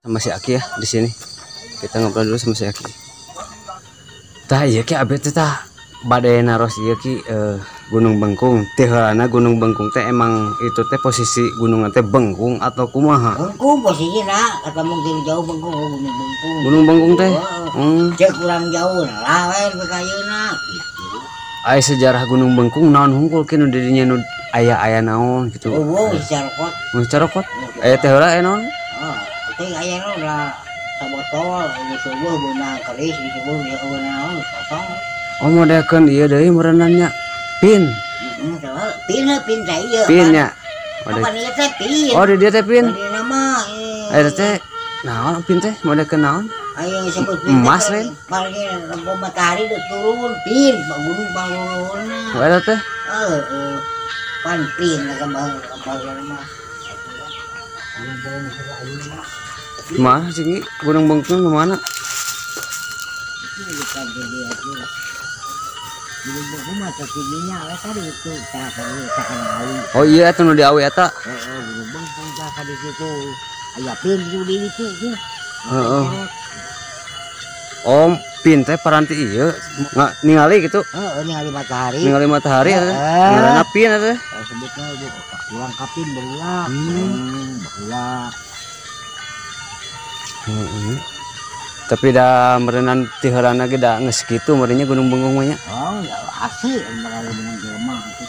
sama si Aki ya di sini. Kita ngobrol dulu sama si Aki. Tah iya ki abet tah badai naros iya ki Gunung Bengkung. Teh heulana Gunung Bengkung teh emang itu teh posisi gunung teh bengkung atau kumaha? Bengkung posisinya kata mungkin jauh Bengkung Gunung Bengkung. Gunung Bengkung teh. Cek kurang jauh lah lain ke kayeuna gitu. Aya sejarah Gunung Bengkung naon hungkul ki nu didinya nu aya naon gitu. Oh, carokot. Carokot. Aya teh heula naon? Teh aya lah sabotol ini subuh beunang keris di subuh ya beunang kosong. Oh modekeun ieu deui merenannya pin. Pin teh ieu. Pin nya. Apa ieu teh pin? Oh di dia teh pin. Di nama Aya teh naon pin teh modekeun naon? Ayo sebut pin. Emas lain. Paling lampu matahari udah turun pin gunung bangunna. Aya teh. Pan pin kembang mah. Mah sini Gunung Bengkung mana? Gunung Bengkung mah tertingginya tadi itu Oh iya itu nu di Awi eta. Gunung Bengkung tah di situ. Aya pin di situ. Heeh. Om pin teh paranti ieu ningali gitu. Ningali matahari. Ningali matahari eta. Ngaranna pin eta. Sebutnya ulang kapin berulang. Berulang. Tapi dah merenan ti heulana ge da geus kitu merenya Gunung Bengkung mah nya. Oh, ya asli mereka dengan jelema itu.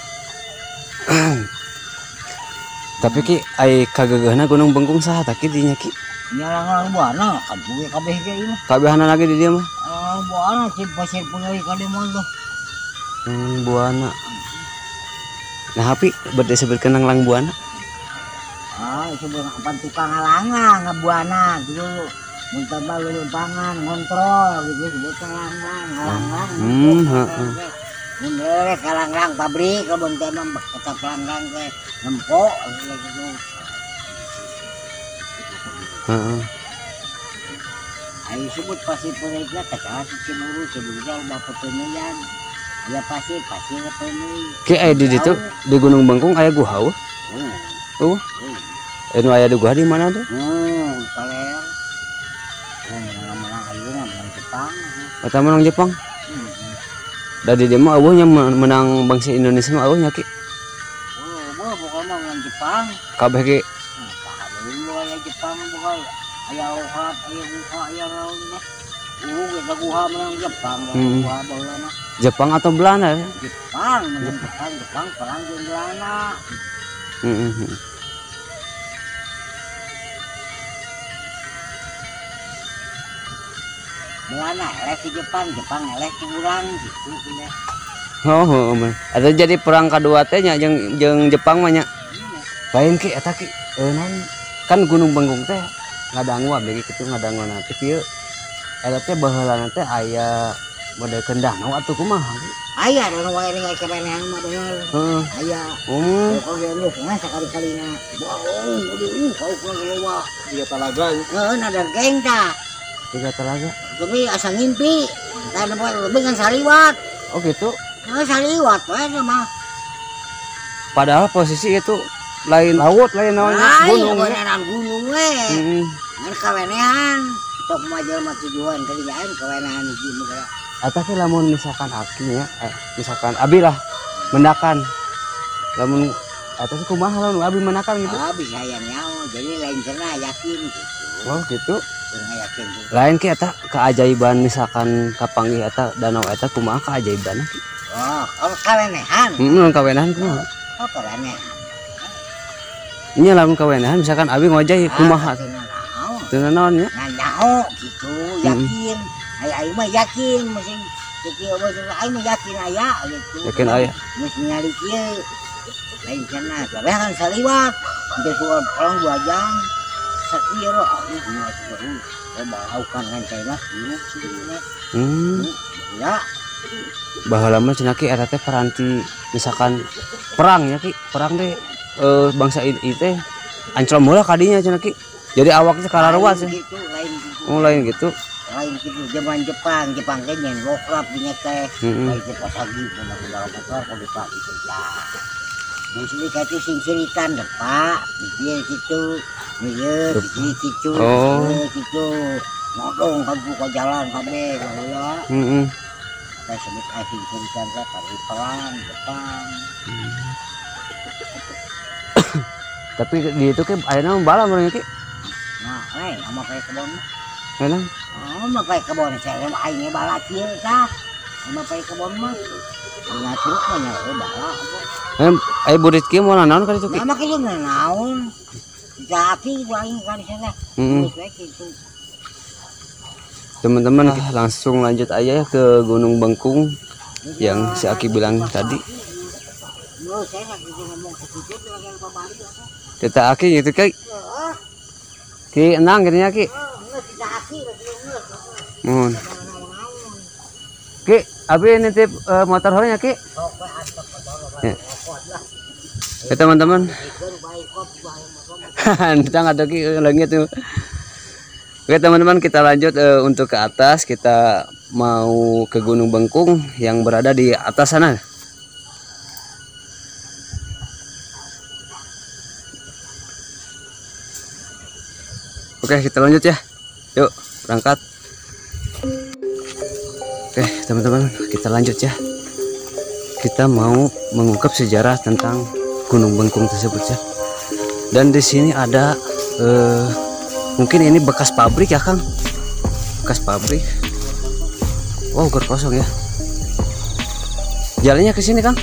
Tapi ki ai kageugeuhna Gunung Bengkung saha tah ki dinya ki? Nyalang buana kan buge kabeh ge ieu mah. Kabehana lagi di dia mah. Buana si pasir puneuy ka dieu mah tuh. Buana. Nah, hapi bade sebutkeun nang lang buana. Sebelum apa tukang alangan ngebuana gitu. Muntah balu limpangan ngontrol gitu sebut alangan. Heeh. Mun kalangang pabrik kebun teh mah kata pelanggang teh nempok gitu. Heeh. Ayo sebut pasir puneuy teh Ciburu Cibugal dapat peunian. Ya pasir peuniy. Ki aya di ditu di Gunung Bengkung aya guha eueuh. Anu aya di guha di mana tuh? Kaler. Menang ayeuna menang Jepang. Eta menang Jepang. Da di dieu mah eueuhnya menang bangsa Indonesia mah eueuh nya ki. Pokoknya menang Jepang. Kabeh ge Aya Jepang pokoknya aya ohap aya guha aya naon mah. Kita guha menang Jepang. Guha baheula mah. Jepang atau Belanda? Jepang menang Jepang perang jeung Belanda. Belanda eleh ke Jepang eleh ke urang gitu nya. Ada jadi perang kedua teh nya jeung Jepang mah nya. Lain ki eta ki naon kan Gunung Bengkung teh ngadangu abdi kitu ngadangu nanti kieu. Eta teh baheulana teh aya modekeun danau atuh kumaha ki? Aya danau wae ningali kebenean mah bener. Aya. Oke lu mah sakali-kalina. Kau keluar dia talaga. Ada geng tah. Tiga telaga. Tapi asa ngimpi. Tah lebih kan saliwat. Oh gitu. Saliwat wae mah. Padahal posisi itu lain laut lain naonnya gunung. Lain gunung we. Ngan kawenean. Tok mah jelema tujuan kerjaan kawenean hiji mah. Eta teh lamun misalkan Aki ya, misalkan Abi lah mendakan. Lamun eta teh kumaha lamun Abi mendakan gitu. Bisa aya nyaho. Jadi lain cenah yakin gitu. Oh gitu. Yakin. Lain ki eta keajaiban misalkan kapanggih eta danau eta kumaha keajaiban ki? Kawenehan. Kawenehan kumaha? Kawenehan. Nya lamun kawenehan misalkan Abi ngojay kumaha? Teu naon nya? Nyaho gitu, yakin. Aya mah yakin mesin kieu mah mah yakin aya gitu. Yakin aya. Geus nyari kieu. Lain cenah, kabeh kan saliwat. Geus pulang 2 jam. Sakieu roh balaukan kan cai mah ya baheula mah cenah ki eta teh paranti misalkan perang ya ki perang teh bangsa ieu teh anclom heula kadinya cenah ki jadi awak teh kalaruas gitu lain gitu zaman Jepang teh nyen lokrap nya teh lain teh pas lagi pernah dalam motor ka Pak gitu ya. Di sini kasih sing ceritan deh Pak, di situ Iya, gitu. Oh. Gitu. Nodong kan buka jalan kabeh baheula. Saya sebut asing tulisan saya tarik pelan depan. Tapi di itu ke ayeuna bala meureun ki. Nah, sama kayak kebon. Enak. Sama kayak kebon saya mah aing bala kieu tah. Sama kayak kebon mah. Ngatruk mah nya bala. Aya burit kieu mau naon ka ditu ki? Nama kieu naon? Jati gua aing ka di sana. Gitu. Teman-teman langsung lanjut aja ya ke Gunung Bengkung yang si Aki bilang tadi. Kita Aki gitu Ki. Ki enang gini ya Ki. Ki, abi nitip motor hanya Ki. Ya teman-teman. Kita nggak ada Ki lagi tuh. Oke teman-teman, kita lanjut untuk ke atas. Kita mau ke Gunung Bengkung yang berada di atas sana. Oke, kita lanjut ya. Yuk, berangkat. Oke teman-teman, kita lanjut ya. Kita mau mengungkap sejarah tentang Gunung Bengkung tersebut ya. Dan di sini ada mungkin ini bekas pabrik ya Kang, bekas pabrik. Wow, kosong ya. Jalannya ke sini Kang.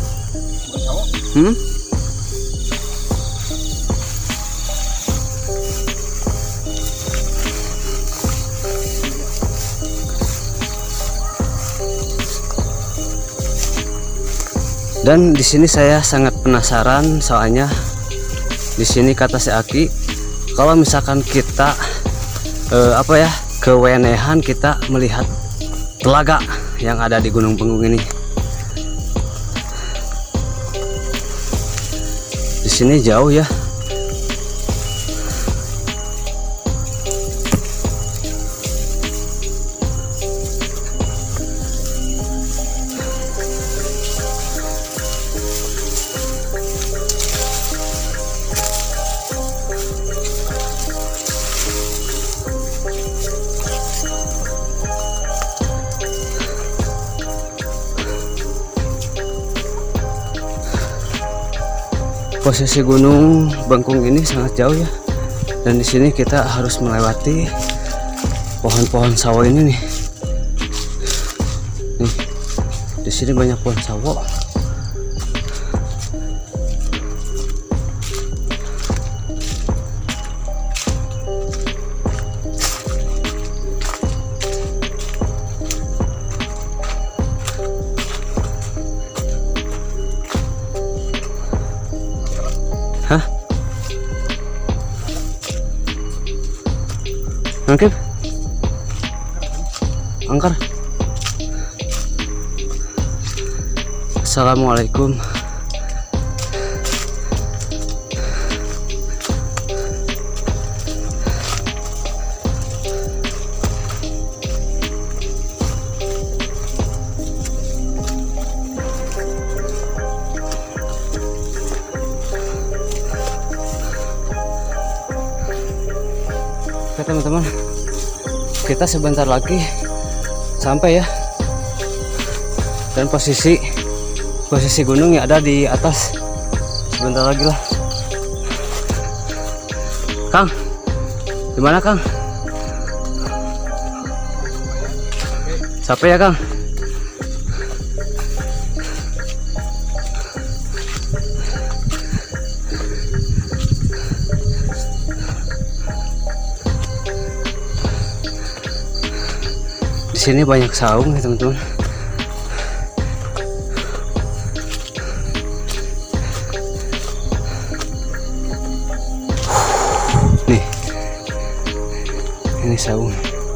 Dan di sini saya sangat penasaran, soalnya di sini kata si Aki, kalau misalkan kita kewenehan kita melihat telaga yang ada di Gunung Bengkung ini. Di sini jauh ya. Posisi Gunung Bengkung ini sangat jauh ya, dan di sini kita harus melewati pohon-pohon sawo ini nih. Nih, di sini banyak pohon sawo. Angkir, angker. Assalamualaikum. Oke teman-teman, kita sebentar lagi sampai ya. Dan posisi gunungnya ada di atas. Sebentar lagi lah. Kang, gimana Kang? Capek ya Kang? Di sini banyak saung ya teman-teman. Nih, ini saung.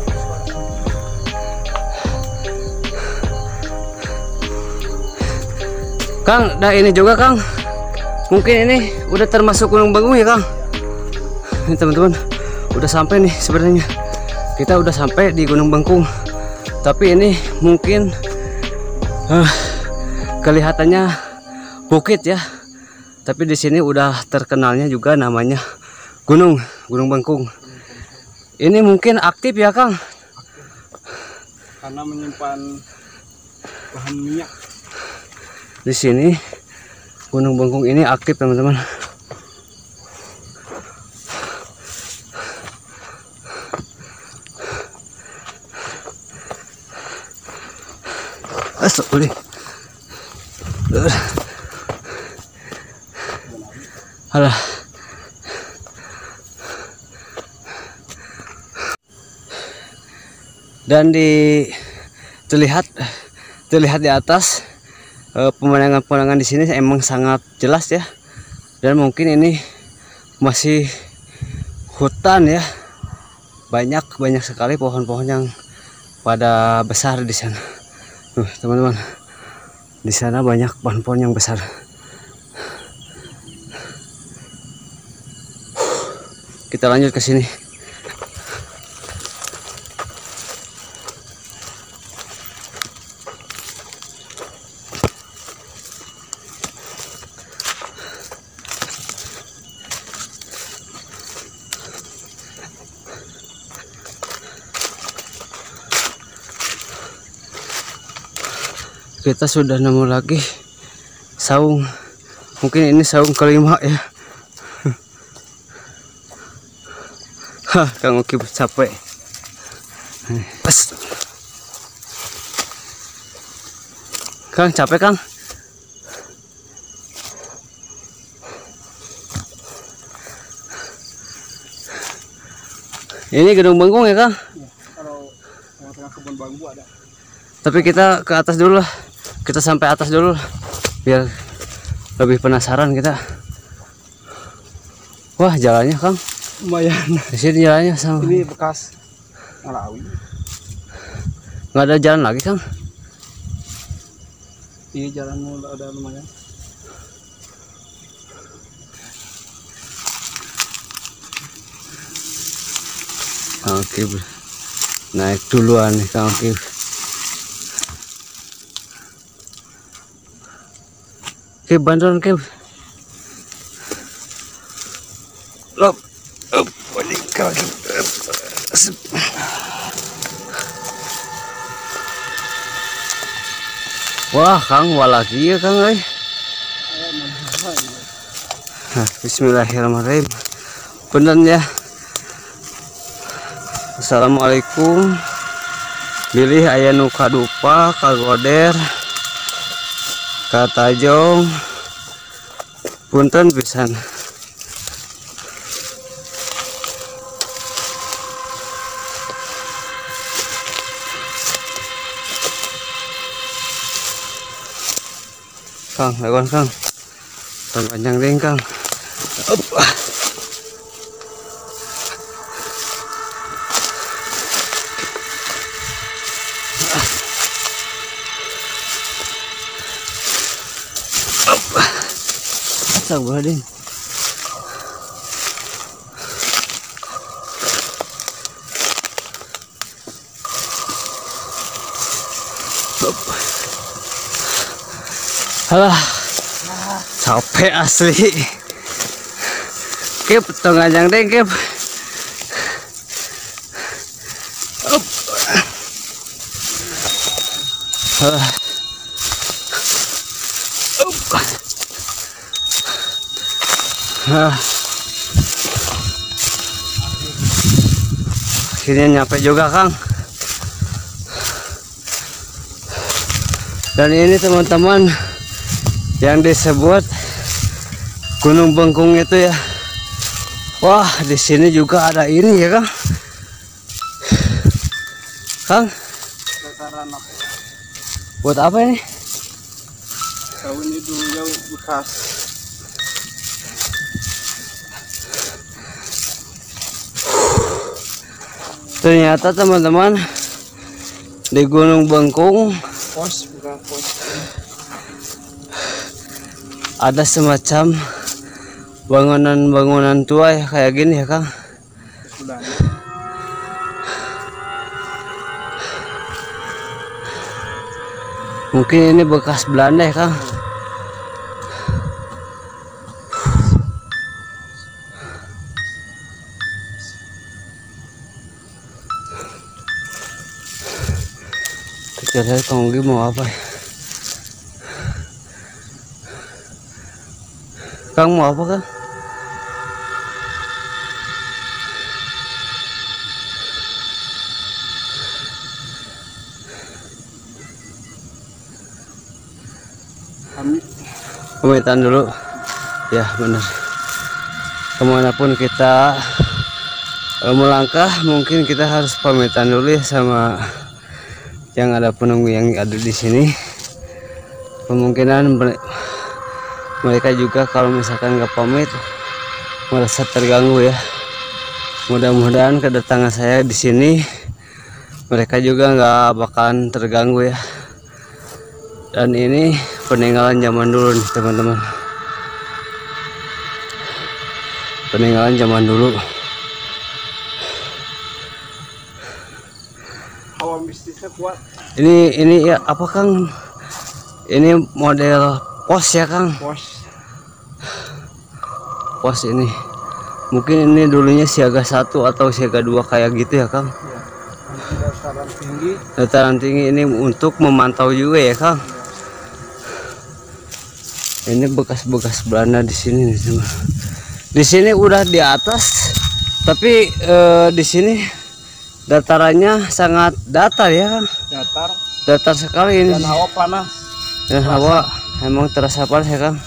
Kang, nah ini juga Kang. Mungkin ini udah termasuk Gunung Bengkung ya Kang. Ini teman-teman, udah sampai nih sebenarnya. Kita udah sampai di Gunung Bengkung. Tapi ini mungkin kelihatannya bukit ya. Tapi di sini udah terkenalnya juga namanya Gunung Bengkung. Ini mungkin aktif ya Kang? Karena menyimpan bahan minyak. Di sini Gunung Bengkung ini aktif teman-teman. Boleh. Alah. Dan terlihat di atas pemandangan di sini emang sangat jelas ya. Dan mungkin ini masih hutan ya. Banyak sekali pohon-pohon yang pada besar di sana. Teman-teman, di sana banyak pohon-pohon yang besar. Kita lanjut ke sini. Kita sudah nemu lagi saung. Mungkin ini saung kelima ya. Hah, Kang Oki capek. Kang capek Kang. Ini Gunung Bengkung ya Kang? Ya, kalau tengah-tengah kebun bambu ada. Tapi kita ke atas dulu lah. Kita sampai atas dulu lah. Biar lebih penasaran kita. Wah, jalannya Kang. Lumayan. Di sini jalannya sama. Ini bekas ngalawi. Nggak ada jalan lagi Kang. Ini jalan ada lumayan. Oke, naik duluan nih Kang Oki. Oke, bantuan ke. Lop. Wah, Kang, lagi ya Kang, Bismillahirrahmanirrahim. Bener ya. Assalamualaikum. Bilih aya nu kadupa, kagoder, katajong. Punten pisan. Kang, lewat Kang. Panjang deh Kang. Up. Sabar deh. Alah, capek asli. Kep, tengah deh kep. Alah. Akhirnya nyampe juga Kang. Dan ini teman-teman yang disebut Gunung Bengkung itu ya. Wah, di sini juga ada ini ya Kang. Kang, buat apa ini? Tahu ini dulu bekas. Ternyata teman-teman di Gunung Bengkung Pos, bukan pos. ada semacam bangunan-bangunan tua ya kayak gini ya Kang. Sudah. Mungkin ini bekas Belanda ya Kang. Kita lihat Kang Ugi mau apa ya? Kang mau apa Kang? Pamitan dulu ya, benar. Kemanapun kita melangkah mungkin kita harus pamitan dulu ya sama yang ada penunggu yang ada di sini. Kemungkinan mereka juga kalau misalkan nggak pamit merasa terganggu ya. Mudah-mudahan kedatangan saya di sini mereka juga nggak bakalan terganggu ya. Dan ini peninggalan zaman dulu nih teman-teman, peninggalan zaman dulu. Hawa mistisnya kuat. Ini ya apa Kang? Ini model pos ya Kang? Pos ini. Mungkin ini dulunya siaga 1 atau siaga 2 kayak gitu ya Kang? Ya. Dataran tinggi. Dataran tinggi ini untuk memantau juga ya Kang? Ini bekas-bekas Belanda di sini nih teman. Di sini udah di atas, tapi di sini datarannya sangat datar ya Kang? Datar sekali ini. Dan hawa panas. Dan hawa emang terasa panas ya Kang?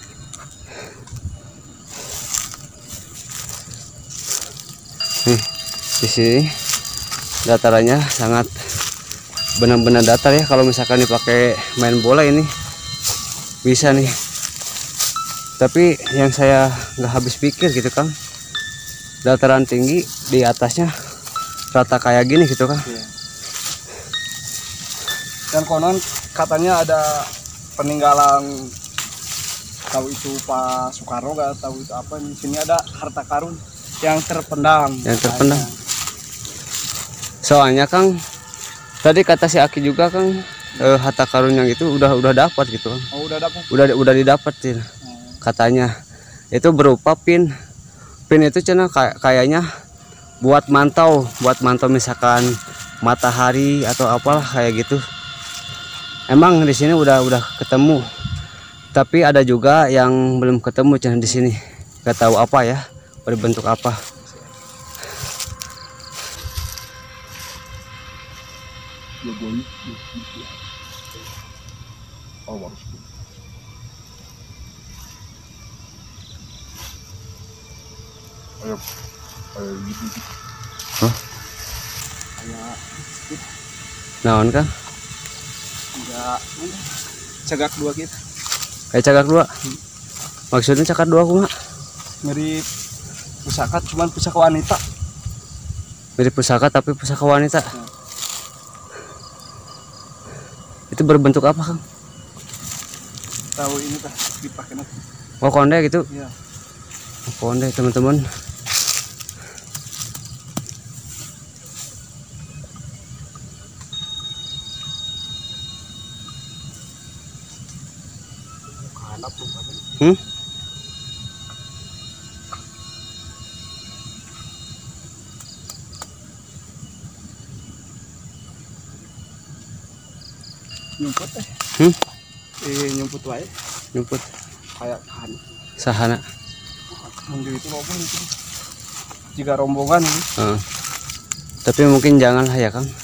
Nih, di sini datarannya sangat benar-benar datar ya. Kalau misalkan dipakai main bola ini bisa nih. Tapi yang saya nggak habis pikir gitu Kang, dataran tinggi di atasnya rata kayak gini gitu Kang. Iya. Dan konon katanya ada peninggalan, tahu itu Pak Soekarno, nggak tahu itu apa. Di sini ada harta karun yang terpendam. Yang terpendam. Soalnya Kang, tadi kata si Aki juga Kang, harta karun yang itu udah dapat gitu Kang. Oh, udah dapat. Udah didapetin. Katanya itu berupa pin itu cina kayaknya buat mantau misalkan matahari atau apalah kayak gitu. Emang di sini udah ketemu, tapi ada juga yang belum ketemu cina di sini, nggak tahu apa ya, berbentuk apa. Naon Kang? Enggak, cagak 2 gitu. Kayak cagak 2. Maksudnya cagak 2 kumaha? Mirip pusaka, cuman pusaka wanita. Mirip pusaka tapi pusaka wanita. Itu berbentuk apa Kang? Tahu ini tah dipakai nanti. Oh, konde gitu? Iya. Oh, konde teman-teman. Nyumput nyumput wae. Nyumput Kayak kan. sahana. Mungkin itu loba itu. Jika rombongan ini. Tapi mungkin janganlah ya Kang.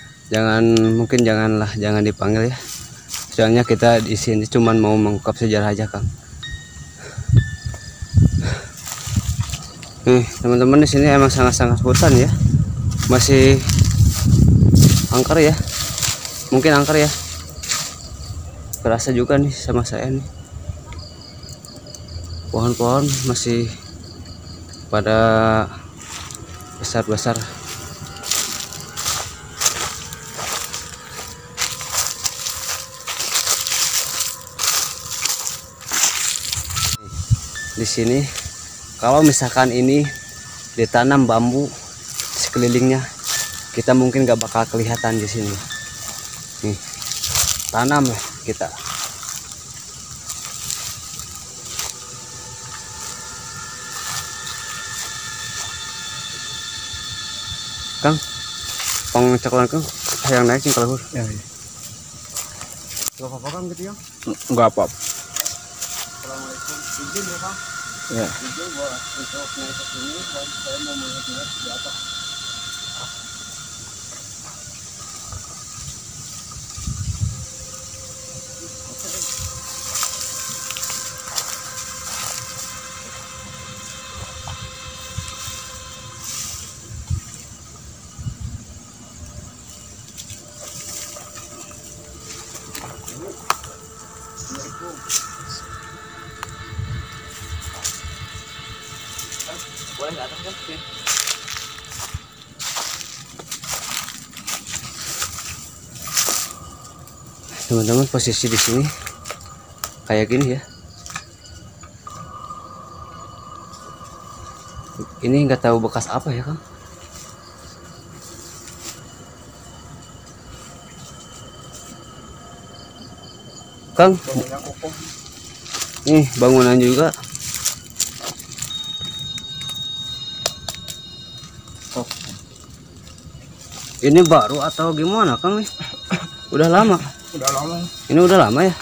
Jangan dipanggil ya. Soalnya kita di sini cuman mau mengungkap sejarah aja Kang. Nih teman-teman, di sini emang sangat-sangat hutan ya. Masih angker ya. Mungkin angker ya. Kerasa juga nih sama saya nih. Pohon-pohon masih pada besar-besar. Di sini kalau misalkan ini ditanam bambu sekelilingnya, kita mungkin gak bakal kelihatan di sini. Nih, tanam ya kita. Kang, pengcokolan kan yang naik nih kalau Ya. nggak apa-apa kan gitu ya. Enggak apa-apa. Assalamualaikum, izin ya Kang. Ya. Izin buat untuk naik ke sini dan saya mau melihat di apa. Boleh nggak atas kan? Teman-teman, posisi di sini kayak gini ya. Ini nggak tahu bekas apa ya Kang. Kang, nih bangunan juga. Ini baru atau gimana Kang nih? Udah lama. Udah lama. Ini udah lama ya.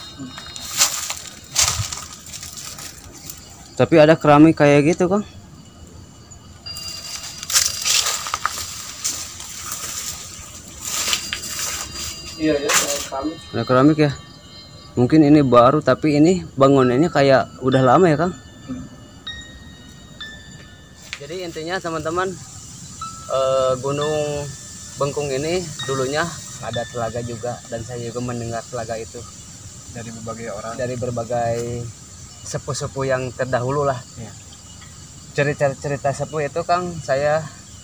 Tapi ada keramik kayak gitu Kang. Iya ya, kami. Ada keramik ya. Mungkin ini baru tapi ini bangunannya kayak udah lama ya Kang. Jadi intinya teman-teman, Gunung Bengkung ini dulunya ada telaga juga, dan saya juga mendengar telaga itu Dari berbagai orang. dari berbagai sepuh-sepuh yang terdahulu lah. Iya. Cerita-cerita sepuh itu Kang, saya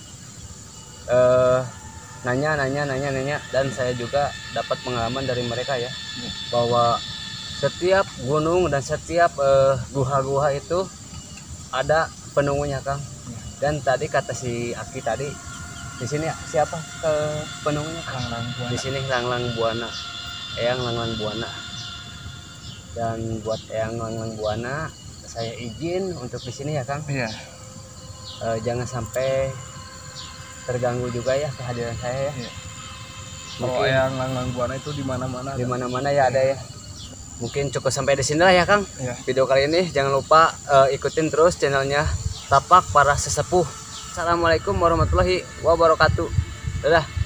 nanya, dan saya juga dapat pengalaman dari mereka ya, bahwa setiap gunung dan setiap guha-guha itu ada penunggunya Kang. Dan tadi kata si Aki tadi, di sini siapa penunggunya? Langlang Buana. Di sini Langlang Buana, Eyang Langlang Buana. Dan buat Eyang Langlang Buana, saya izin untuk di sini ya Kang. Iya. Jangan sampai terganggu juga ya kehadiran saya ya. Iya. Kalau yang Langlang Buana itu di mana-mana. Di mana-mana ya ada ya. Mungkin cukup sampai di sini lah ya Kang. Iya. Video kali ini jangan lupa ikutin terus channelnya Tapak Para Sesepuh. Assalamualaikum warahmatullahi wabarakatuh. Dadah.